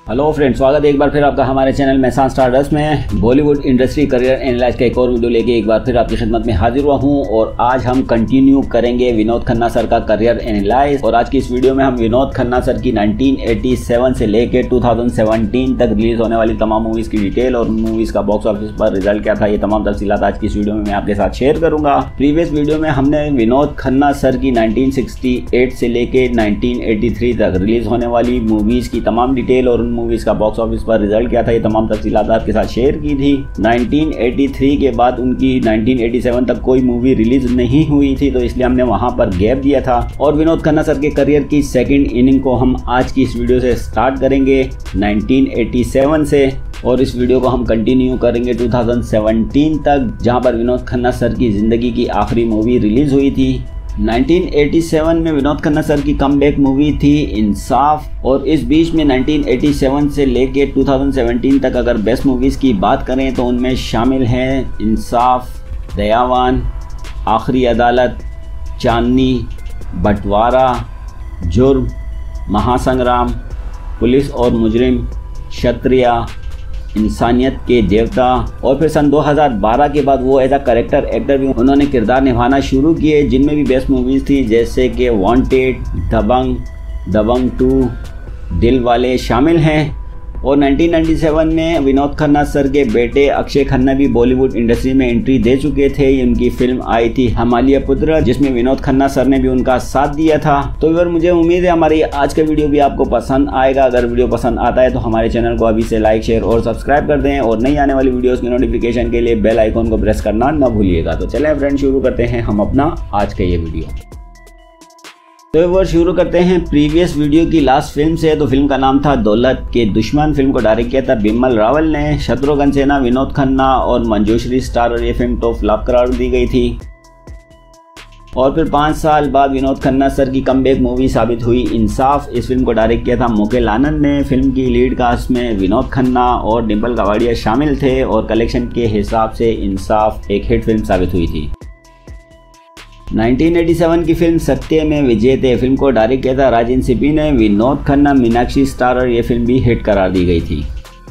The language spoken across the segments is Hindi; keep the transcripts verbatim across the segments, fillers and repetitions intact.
हेलो फ्रेंड्स, स्वागत है एक बार फिर आपका हमारे चैनल मेहसान स्टारडस्ट में। बॉलीवुड इंडस्ट्री करियर एनालाइज का एक और वीडियो लेके एक बार फिर आपकी खिदमत में हाजिर हुआ हूं और आज हम कंटिन्यू करेंगे विनोद खन्ना सर का करियर एनालाइज। और आज की इस वीडियो में हम विनोद खन्ना सर की नाइनटीन एटी सेवन से लेके टू थाउजेंड सेवेंटीन तक रिलीज होने वाली तमाम मूवीज की डिटेल और मूवीज का बॉक्स ऑफिस पर रिजल्ट क्या था, ये तमाम तफसीलात आज की इस वीडियो में मैं आपके साथ शेयर करूंगा। प्रीवियस वीडियो में हमने विनोद खन्ना सर की नाइनटीन सिक्सटी एट से लेके नाइनटीन एटी थ्री तक रिलीज होने वाली मूवीज की तमाम डिटेल और उन मूवीज का बॉक्स ऑफिस पर रिजल्ट क्या था, ये तमाम तफसीलात आपके साथ शेयर की थी। नाइनटीन एटी थ्री के बाद उनकी नाइनटीन एटी सेवन तक कोई मूवी रिलीज नहीं हुई थी, तो इसलिए हमने वहां पर गैप दिया था। और विनोद खन्ना सर के करियर की सेकंड इनिंग को हम आज की इस वीडियो से स्टार्ट करेंगे नाइनटीन एटी सेवन से और इस वीडियो को हम कंटिन्यू करेंगे टू थाउजेंड सेवेंटीन तक, जहां पर विनोद खन्ना सर की जिंदगी की आखिरी मूवी रिलीज हुई थी। नाइनटीन एटी सेवन में विनोद खन्ना सर की कमबैक मूवी थी इंसाफ। और इस बीच में नाइनटीन एटी सेवन से लेके टू थाउजेंड सेवेंटीन तक अगर बेस्ट मूवीज की बात करें तो उनमें शामिल हैं इंसाफ, दयावान, आखिरी अदालत, चांदनी, बंटवारा, जुर्म, महासंग्राम, पुलिस और मुजरिम, क्षत्रिया, इंसानियत के देवता। और फिर सन दो हज़ार बारह के बाद वो एज अ कैरेक्टर एक्टर भी उन्होंने किरदार निभाना शुरू किए, जिनमें भी बेस्ट मूवीज थी जैसे कि वांटेड, दबंग, दबंग टू, दिल वाले शामिल हैं। और नाइनटीन नाइंटी सेवन में विनोद खन्ना सर के बेटे अक्षय खन्ना भी बॉलीवुड इंडस्ट्री में एंट्री दे चुके थे। उनकी फिल्म आई थी हमालिया पुत्र, जिसमें विनोद खन्ना सर ने भी उनका साथ दिया था। तो यार मुझे उम्मीद है हमारी आज का वीडियो भी आपको पसंद आएगा। अगर वीडियो पसंद आता है तो हमारे चैनल को अभी से लाइक, शेयर और सब्सक्राइब कर दें और नई आने वाली वीडियोस की नोटिफिकेशन के लिए बेल आइकॉन को प्रेस करना न भूलिएगा। तो चलें फ्रेंड, शुरू करते हैं हम अपना आज का ये वीडियो। तो वो शुरू करते हैं प्रीवियस वीडियो की लास्ट फिल्म से। तो फिल्म का नाम था दौलत के दुश्मन। फिल्म को डायरेक्ट किया था बिमल रावल ने। शत्रुघ्न सिन्हा, विनोद खन्ना और मंजूश्री स्टार और ये फिल्म टॉप फ्लॉप करार दी गई थी। और फिर पाँच साल बाद विनोद खन्ना सर की कमबैक मूवी साबित हुई इंसाफ। इस फिल्म को डायरेक्ट किया था मुकेल आनंद ने। फिल्म की लीड कास्ट में विनोद खन्ना और डिम्पल कपाड़िया शामिल थे और कलेक्शन के हिसाब से इंसाफ एक हिट फिल्म साबित हुई थी। नाइनटीन एटी सेवन की फिल्म सत्य में विजय थे। फिल्म को डायरेक्ट किया था राजेंद्र सिप्पी ने। विनोद खन्ना, मीनाक्षी स्टार और ये फिल्म भी हिट करार दी गई थी।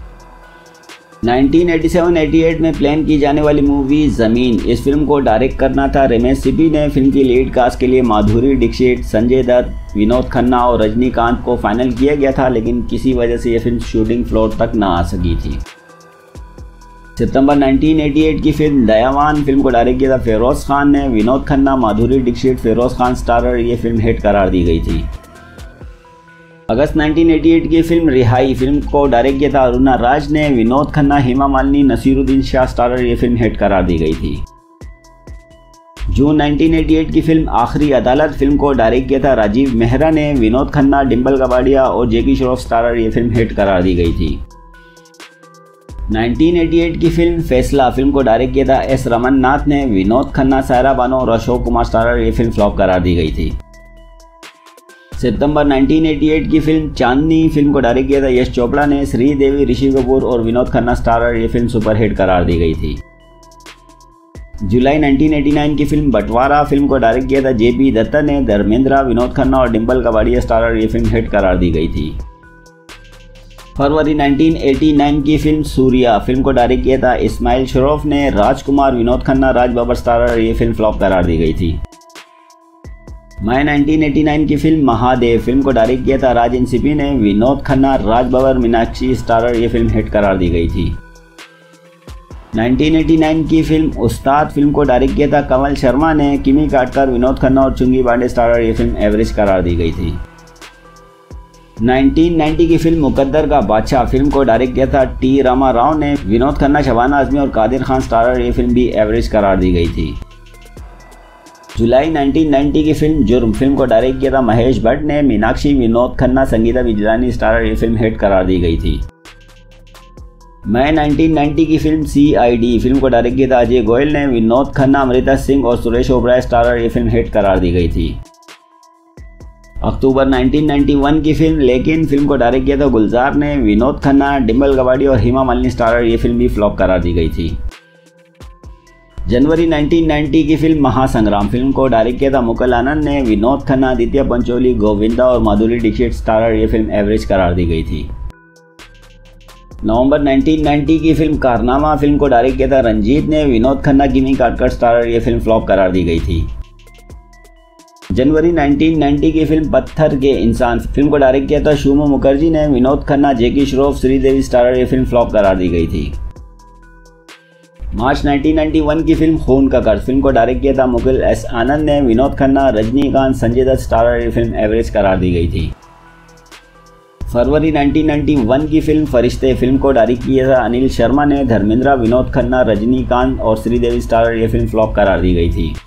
Nineteen eighty seven eighty eight में प्लान की जाने वाली मूवी जमीन, इस फिल्म को डायरेक्ट करना था रमेश सिप्पी ने। फिल्म की लीड कास्ट के लिए माधुरी दीक्षित, संजय दत्त, विनोद खन्ना और रजनीकांत को फाइनल किया गया था, लेकिन किसी वजह से यह फिल्म शूटिंग फ्लोर तक न आ सकी थी। सितंबर नाइनटीन एटी एट की फिल्म दयावान, फिल्म को डायरेक्ट किया था फेरोज खान ने। विनोद खन्ना, माधुरी दीक्षित, फेरोज खान स्टारर ये फिल्म हिट करार दी गई थी। अगस्त नाइनटीन एटी एट की फिल्म रिहाई, फिल्म को डायरेक्ट किया था अरुणा राज ने। विनोद खन्ना, हेमा मालिनी, नसीरुद्दीन शाह स्टारर ये फिल्म हिट करार दी गई थी। जून नाइनटीन एटी एट की फिल्म आखिरी अदालत, फिल्म को डायरेक्ट किया था राजीव मेहरा ने। विनोद खन्ना, डिम्पल कपाड़िया और जैकी श्रॉफ स्टारर ये फिल्म हिट करार दी गई थी। नाइनटीन एटी एट की फिल्म फैसला, फिल्म को डायरेक्ट किया था एस रमन नाथ ने। विनोद खन्ना, सायरा बानो और अशोक कुमार स्टारर ये फिल्म फ्लॉप करार दी गई थी। सितंबर नाइनटीन एटी एट की फिल्म चांदनी, फिल्म को डायरेक्ट किया था यश चोपड़ा ने। श्रीदेवी, ऋषि कपूर और विनोद खन्ना स्टारर ये फिल्म सुपरहिट करार दी गई थी। जुलाई नाइनटीन एटी नाइन की फिल्म बंटवारा, फिल्म को डायरेक्ट किया था जे पी दत्ता ने। धर्मेंद्र, विनोद खन्ना और डिम्पल कपाड़िया स्टारर ये फिल्म हिट करार दी गई थी। फरवरी नाइनटीन एटी नाइन की फिल्म सूर्या, फिल्म को डायरेक्ट किया था इस्माइल शरोफ ने। राजकुमार, विनोद खन्ना, राज बब्बर स्टारर ये फिल्म फ्लॉप करार दी गई थी। मई नाइनटीन एटी नाइन की फिल्म महादेव, फिल्म को डायरेक्ट किया था राजेंद्र सिप्पी ने। विनोद खन्ना, राज बब्बर, मीनाक्षी स्टारर ये फिल्म हिट करार दी गई थी। नाइनटीन एटी नाइन की फिल्म उस्ताद, फिल्म को डायरेक्ट किया था कमल शर्मा ने। किमी काटकर, विनोद खन्ना और चुंगी पांडे स्टारर ये फिल्म एवरेज करार दी गई थी। नाइनटीन नाइंटी की फिल्म मुकद्दर का बादशाह, फिल्म को डायरेक्ट किया था टी रामा राव ने। विनोद खन्ना, शबाना आजमी और कादिर खान स्टारर ये फिल्म भी एवरेज करार दी गई थी। जुलाई नाइनटीन नाइंटी की फिल्म जुर्म, फिल्म को डायरेक्ट किया था महेश भट्ट ने। मीनाक्षी, विनोद खन्ना, संगीता बिजलानी स्टारर ये फिल्म हिट करार दी गई थी। मई नाइनटीन नाइंटी की film C I D, film को डायरेक्ट किया था अजय गोयल ने। विनोद खन्ना, अमृता सिंह और सुरेश ओबराय स्टारर ये फिल्म हिट करार दी गई थी। अक्टूबर नाइनटीन नाइंटी वन की फिल्म लेकिन, फिल्म को डायरेक्ट किया था गुलजार ने। विनोद खन्ना, डिम्पल कपाड़िया और हेमा मालिनी स्टारर ये फिल्म भी फ्लॉप करार दी गई थी। जनवरी नाइनटीन नाइंटी की फिल्म महासंग्राम, फिल्म को डायरेक्ट किया था मुकेल आनंद ने। विनोद खन्ना, दित्या पंचोली, गोविंदा और माधुरी दीक्षित स्टारर ये फिल्म एवरेज करार दी गई थी। नवंबर उन्नीस सौ नब्बे की फिल्म कारनामा फिल्म को डायरेक्ट किया था रंजीत ने। विनोद खन्ना गिमी काटकर स्टारर, ये फिल्म फ्लॉप करार दी गई थी। जनवरी उन्नीस सौ नब्बे की फिल्म पत्थर के इंसान फिल्म को डायरेक्ट किया था शुमो मुखर्जी ने। विनोद खन्ना, जैकी श्रॉफ, श्रीदेवी स्टारर, ये फिल्म फ्लॉप करार दी गई थी। मार्च उन्नीस सौ इक्यानवे की फिल्म खून का कर्ज फिल्म को डायरेक्ट किया था मुकुल एस आनंद ने। विनोद खन्ना, रजनीकांत, संजय दत्त स्टारर, ये फिल्म एवरेज करार दी गई थी। फरवरी उन्नीस सौ इक्यानवे की फिल्म फरिश्ते फिल्म को डायरेक्ट किया था अनिल शर्मा ने। धर्मेंद्र, विनोद खन्ना, रजनीकांत और श्रीदेवी स्टारर, ये फिल्म फ्लॉप करार दी गई थी।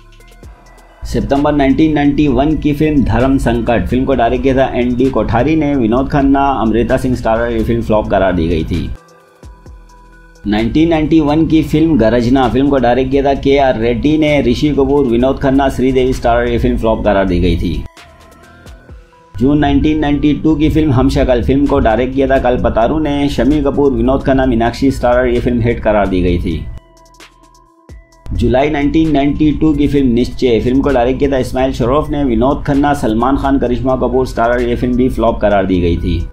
सितंबर उन्नीस सौ इक्यानवे की फिल्म धर्म संकट फिल्म को डायरेक्ट किया था एन डी कोठारी ने। विनोद खन्ना, अमृता सिंह स्टारर, ये फिल्म फ्लॉप करार दी गई थी। उन्नीस सौ इक्यानवे की फिल्म गरजना फिल्म को डायरेक्ट किया था के आर रेड्डी ने। ऋषि कपूर, विनोद खन्ना, श्रीदेवी स्टारर, ये फिल्म फ्लॉप करार दी गई थी। जून उन्नीस सौ बानवे की फिल्म हम शक्ल फिल्म को डायरेक्ट किया था कल्पतारू ने। शमी कपूर, विनोद खन्ना, मीनाक्षी स्टारर, ये फिल्म हिट करार दी गई थी। जुलाई उन्नीस सौ बानवे की फिल्म निश्चय फिल्म को डायरेक्ट किया था इस्माइल शरोफ ने। विनोद खन्ना, सलमान खान, करिश्मा कपूर स्टारर, ये फिल्म भी फ्लॉप करार दी गई थी।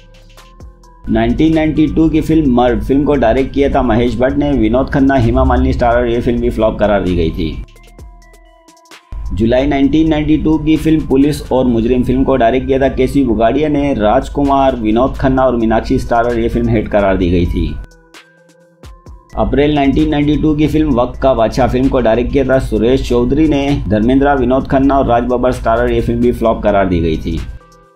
उन्नीस सौ बानवे की फिल्म मर्द फिल्म को डायरेक्ट किया था महेश भट्ट ने। विनोद खन्ना, हेमा मालिनी स्टारर, ये फिल्म भी फ्लॉप करार दी गई थी। जुलाई उन्नीस सौ बानवे की फिल्म पुलिस और मुजरिम फिल्म को डायरेक्ट किया था केसी बुगाड़िया ने। राजकुमार, विनोद खन्ना और मीनाक्षी स्टारर, ये फिल्म हिट करार दी गई थी। अप्रैल उन्नीस सौ बानवे की फिल्म वक्त का बादशाह फिल्म को डायरेक्ट किया था सुरेश चौधरी ने। धर्मेंद्र, विनोद खन्ना और राज बब्बर स्टारर, ये फिल्म भी फ्लॉप करार दी गई थी।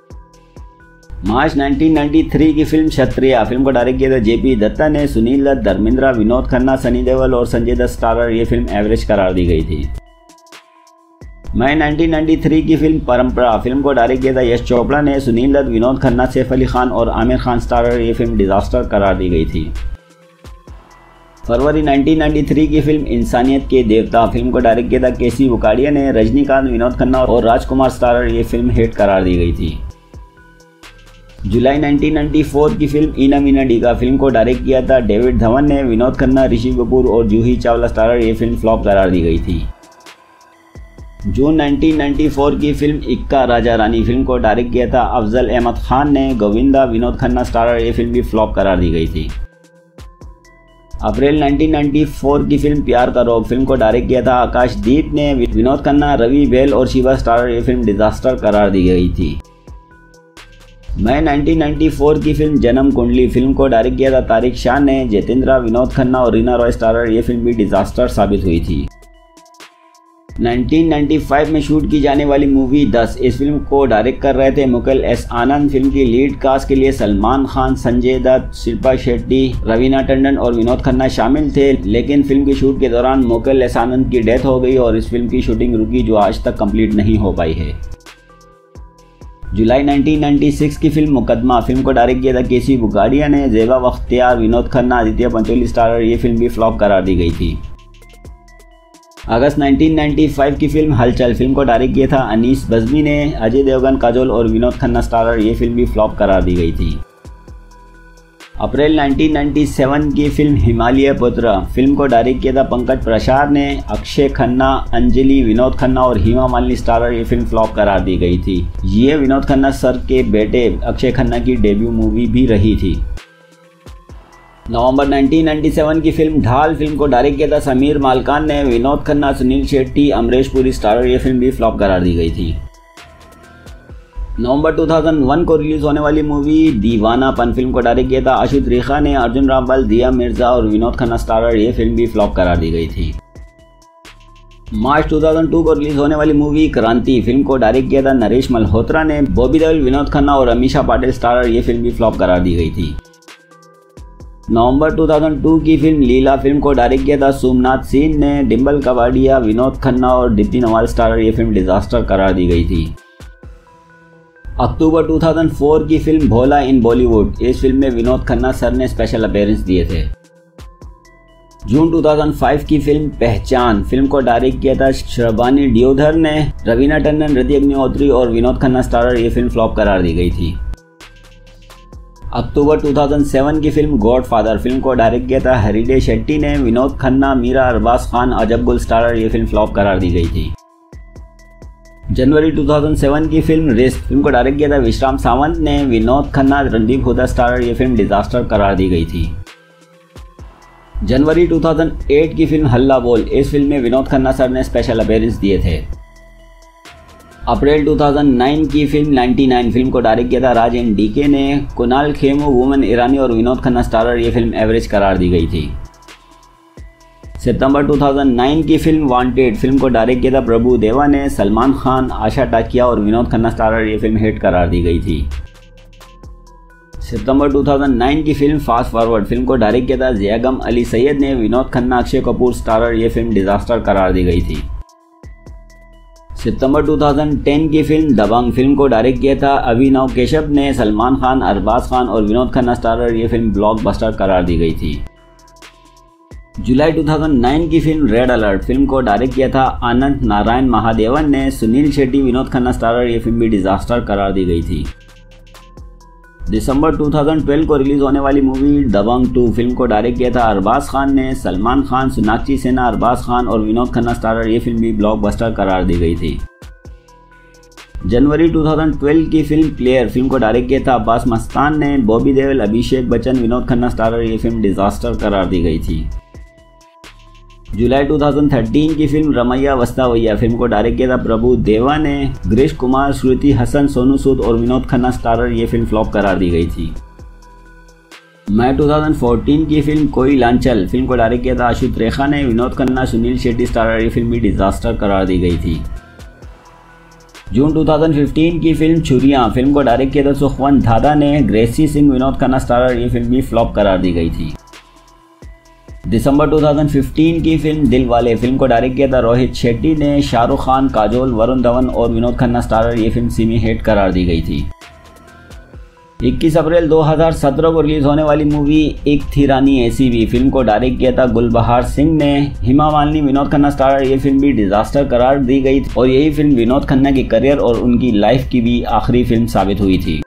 मार्च उन्नीस सौ तिरानवे की फिल्म क्षत्रिया फिल्म को डायरेक्ट किया था जेपी दत्ता ने। सुनील दत्त, धर्मेंद्र, विनोद खन्ना, सनी देओल और संजय दत्त स्टारर, ये फिल्म एवरेज करार दी गई थी। मई उन्नीस सौ तिरानवे की फिल्म परंपरा फिल्म को डायरेक्ट किया था यश चोपड़ा ने। सुनील दत्त, विनोद खन्ना, सैफ अली खान और आमिर खान स्टारर, ये फिल्म डिजास्टर करार दी गई थी। फरवरी उन्नीस सौ तिरानवे की फिल्म इंसानियत के देवता फिल्म को डायरेक्ट किया था केसी बुकाड़िया ने। रजनीकांत, विनोद खन्ना और राजकुमार स्टारर, ये फिल्म हिट करार दी गई थी। जुलाई उन्नीस सौ चौरानवे की फिल्म इना मीना डीगा फिल्म को डायरेक्ट किया था डेविड धवन ने। विनोद खन्ना, ऋषि कपूर और जूही चावला स्टारर, ये फिल्म फ्लॉप करार दी गई थी। जून उन्नीस सौ चौरानवे की फिल्म इक्का राजा रानी फिल्म को डायरेक्ट किया था अफजल अहमद खान ने। गोविंदा, विनोद खन्ना स्टारर, ये फिल्म भी फ्लॉप करार दी गई थी। अप्रैल उन्नीस सौ चौरानवे की फिल्म प्यार का रोग फिल्म को डायरेक्ट किया था आकाशदीप ने। विनोद खन्ना, रवि बेल और शिवा स्टारर, ये फिल्म डिजास्टर करार दी गई थी। मई उन्नीस सौ चौरानवे की फिल्म जन्म कुंडली फिल्म को डायरेक्ट किया था तारिक शाह ने। जितेंद्र, विनोद खन्ना और रीना रॉय स्टारर, ये फिल्म भी डिजास्टर साबित हुई थी। उन्नीस सौ पचानवे में शूट की जाने वाली मूवी दस इस फिल्म को डायरेक्ट कर रहे थे मुकुल एस आनंद। फिल्म की लीड कास्ट के लिए सलमान खान, संजय दत्त, शिल्पा शेट्टी, रवीना टंडन और विनोद खन्ना शामिल थे, लेकिन फिल्म की शूट के दौरान मुकुल एस आनंद की डेथ हो गई और इस फिल्म की शूटिंग रुकी, जो आज तक कंप्लीट नहीं हो पाई है। जुलाई उन्नीस सौ छियानवे की फिल्म मुकदमा फिल्म को डायरेक्ट किया था केसी बुगाड़िया ने। जेबा बख्तियार, विनोद खन्ना, आदित्य पंचोली स्टारर, ये फिल्म भी फ्लॉप करार दी गई थी। अगस्त उन्नीस सौ पचानवे की फिल्म हलचल फिल्म को डायरेक्ट किया था अनीस बज़मी ने। अजय देवगन, काजोल और विनोद खन्ना स्टारर, ये फिल्म भी फ्लॉप करार दी गई थी। अप्रैल उन्नीस सौ सत्तानवे की फिल्म हिमालय पुत्र फिल्म को डायरेक्ट किया था पंकज प्रसाद ने। अक्षय खन्ना, अंजलि, विनोद खन्ना और हेमा मालिनी स्टारर, ये फिल्म फ्लॉप करार दी गई थी। ये विनोद खन्ना सर के बेटे अक्षय खन्ना की डेब्यू मूवी भी रही थी। नवंबर उन्नीस सौ सत्तानवे की फिल्म ढाल फिल्म को डायरेक्ट किया था समीर मालकान ने। विनोद खन्ना, सुनील शेट्टी, अमरीश पुरी स्टारर, ये फिल्म भी फ्लॉप करार दी गई थी। नवंबर दो हज़ार एक को रिलीज होने वाली मूवी दीवानापन फिल्म को डायरेक्ट किया था आशुत रेखा ने। अर्जुन रामपाल, दिया मिर्जा और विनोद खन्ना स्टारर, ये फिल्म भी फ्लॉप करार दी गई थी। मार्च दो हज़ार दो को रिलीज होने वाली मूवी क्रांति फिल्म को डायरेक्ट किया था नरेश मल्होत्रा ने। बॉबी देओल, विनोद खन्ना और अमीषा पाटिल स्टारर, ये फिल्म भी फ्लॉप करार दी गई थी। नवंबर दो हज़ार दो की फिल्म लीला फिल्म को डायरेक्ट किया था सोमनाथ सिंह ने। डिम्पल कबाड़िया, विनोद खन्ना और दीप्ति नवाल स्टारर, ये फिल्म डिजास्टर करार दी गई थी। अक्टूबर दो हज़ार चार की फिल्म भोला इन बॉलीवुड इस फिल्म में विनोद खन्ना सर ने स्पेशल अपीयरेंस दिए थे। जून दो हज़ार पाँच की फिल्म पहचान फिल्म को डायरेक्ट किया था शर्बानी डियोधर ने। रवीना टंडन, ऋतिक अग्निहोत्री और विनोद खन्ना स्टारर, ये फिल्म फ्लॉप करार दी गई थी। अक्टूबर दो हज़ार सात की फिल्म गॉडफादर फिल्म को डायरेक्ट किया था हरिडे शेट्टी ने। विनोद खन्ना, मीरा, अरबाज खान, अजब गुल स्टारर, ये फिल्म फ्लॉप करार दी गई थी। जनवरी दो हज़ार सात की फिल्म रिस्क फिल्म को डायरेक्ट किया था विश्राम सावंत ने। विनोद खन्ना रणदीप हुड्डा स्टारर ये फिल्म डिजास्टर करार दी गई थी। जनवरी दो हज़ार आठ की फिल्म हल्ला बोल, इस फिल्म में विनोद खन्ना सर ने स्पेशल अपीयरेंस दिए थे। अप्रैल दो हज़ार नौ की फिल्म निन्यानवे फिल्म को डायरेक्ट किया था राज एन डीके ने। कुणाल खेमू, वुमन ईरानी और विनोद खन्ना स्टारर ये फिल्म एवरेज करार दी गई थी। सितंबर दो हज़ार नौ की फिल्म वांटेड फिल्म को डायरेक्ट किया था प्रभु देवा ने। सलमान खान, आशा टाकिया और विनोद खन्ना स्टारर ये फिल्म हिट करार दी गई थी। सितंबर दो हज़ार नौ की फिल्म फास्ट फॉरवर्ड फिल्म को डायरेक्ट किया था ज़ियागम अली सैयद ने। विनोद खन्ना, अक्षय कपूर स्टारर ये फिल्म डिजास्टर करार दी गई थी। सितंबर दो हज़ार दस की फिल्म दबंग फिल्म को डायरेक्ट किया था अभिनव केशव ने। सलमान खान, अरबाज खान और विनोद खन्ना स्टारर ये फिल्म ब्लॉकबस्टर करार दी गई थी। जुलाई दो हज़ार नौ की फिल्म रेड अलर्ट फिल्म को डायरेक्ट किया था आनंद नारायण महादेवन ने। सुनील शेट्टी, विनोद खन्ना स्टारर ये फिल्म भी डिजास्टर करार दी गई थी। दिसंबर दो हज़ार बारह को रिलीज होने वाली मूवी दबंग टू फिल्म को डायरेक्ट किया था अरबाज खान ने। सलमान खान, सोनाक्षी सिन्हा, अरबाज खान और विनोद खन्ना स्टारर ये फिल्म भी ब्लॉकबस्टर करार दी गई थी। जनवरी दो हज़ार बारह की फिल्म प्लेयर फिल्म को डायरेक्ट किया था अब्बास मस्तान ने। बॉबी देओल, अभिषेक बच्चन, विनोद खन्ना स्टारर ये फिल्म डिजास्टर करार दी गई थी। जुलाई दो हज़ार तेरह की फिल्म रमैया वस्तावैया फिल्म को डायरेक्ट किया था प्रभु देवा ने। ग्रीश कुमार, श्रुति हसन, सोनू सूद और विनोद खन्ना स्टारर ये फिल्म फ्लॉप करार दी गई थी। मई दो हज़ार चौदह की फिल्म कोई लांचल फिल्म को डायरेक्ट किया था आशुत रेखा ने। विनोद खन्ना, सुनील शेट्टी स्टारर ये फिल्म भी डिजास्टर करार दी गई थी। जून दो हज़ार पंद्रह की फिल्म छुरियां फिल्म को डायरेक्ट किया था सुखवंत धादा ने। ग्रेसी सिंह, विनोद खन्ना स्टारर ये फिल्म भी फ्लॉप करार दी गई थी। दिसंबर दो हज़ार पंद्रह की फिल्म दिल वाले फिल्म को डायरेक्ट किया था रोहित शेट्टी ने। शाहरुख खान, काजोल, वरुण धवन और विनोद खन्ना स्टारर ये फिल्म सेमी हिट करार दी गई थी। इक्कीस अप्रैल दो हज़ार सत्रह को रिलीज होने वाली मूवी एक थी रानी ऐसी भी फिल्म को डायरेक्ट किया था गुलबहार सिंह ने। हेमा मालिनी, विनोद खन्ना स्टारर ये फिल्म भी डिजास्टर करार दी गई थी और यही फिल्म विनोद खन्ना के करियर और उनकी लाइफ की भी आखिरी फिल्म साबित हुई थी।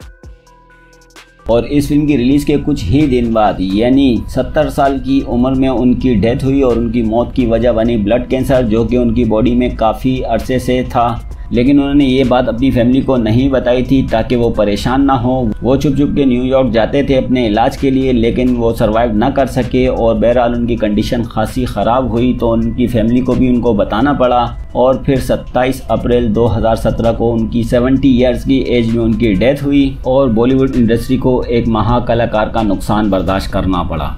और इस फिल्म की रिलीज के कुछ ही दिन बाद यानी सत्तर साल की उम्र में उनकी डेथ हुई और उनकी मौत की वजह बनी ब्लड कैंसर, जो कि उनकी बॉडी में काफ़ी अरसे से था। लेकिन उन्होंने ये बात अपनी फैमिली को नहीं बताई थी ताकि वो परेशान ना हो। वो छुप छुप के न्यूयॉर्क जाते थे अपने इलाज के लिए, लेकिन वो सरवाइव ना कर सके और बहरहाल उनकी कंडीशन खासी ख़राब हुई तो उनकी फैमिली को भी उनको बताना पड़ा। और फिर सत्ताईस अप्रैल दो हज़ार सत्रह को उनकी सत्तर इयर्स की एज में उनकी डेथ हुई और बॉलीवुड इंडस्ट्री को एक महाकलाकार का नुकसान बर्दाश्त करना पड़ा।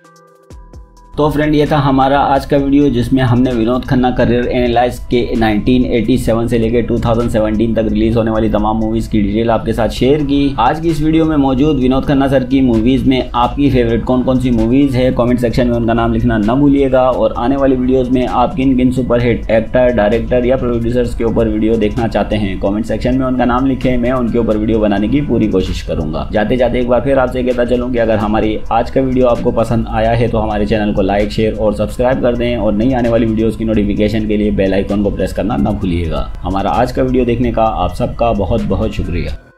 तो फ्रेंड, ये था हमारा आज का वीडियो जिसमें हमने विनोद खन्ना करियर एनालाइज के उन्नीस सौ सत्तासी से लेकर दो हज़ार सत्रह तक रिलीज होने वाली तमाम मूवीज की डिटेल आपके साथ शेयर की। आज की इस वीडियो में मौजूद विनोद खन्ना सर की मूवीज में आपकी फेवरेट कौन कौन सी मूवीज है, कमेंट सेक्शन में उनका नाम लिखना न भूलिएगा। और आने वाली वीडियोज में आप किन किन सुपरहिट एक्टर, डायरेक्टर या प्रोड्यूसर्स के ऊपर वीडियो देखना चाहते हैं, कॉमेंट सेक्शन में उनका नाम लिखें, मैं उनके ऊपर वीडियो बनाने की पूरी कोशिश करूंगा। जाते जाते एक बार फिर आपसे कहता चलूँ कि अगर हमारी आज का वीडियो आपको पसंद आया है तो हमारे चैनल को लाइक, शेयर और सब्सक्राइब कर दें और नई आने वाली वीडियोस की नोटिफिकेशन के लिए बेल आइकन को प्रेस करना ना भूलिएगा। हमारा आज का वीडियो देखने का आप सबका बहुत बहुत शुक्रिया।